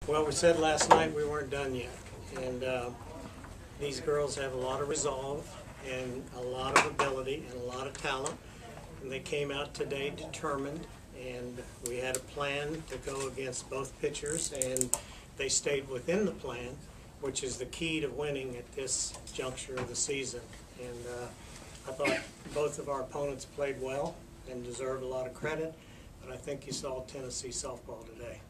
Well, we said last night we weren't done yet, and these girls have a lot of resolve and a lot of ability and a lot of talent, and they came out today determined, and we had a plan to go against both pitchers, and they stayed within the plan, which is the key to winning at this juncture of the season. And I thought both of our opponents played well and deserved a lot of credit, but I think you saw Tennessee softball today.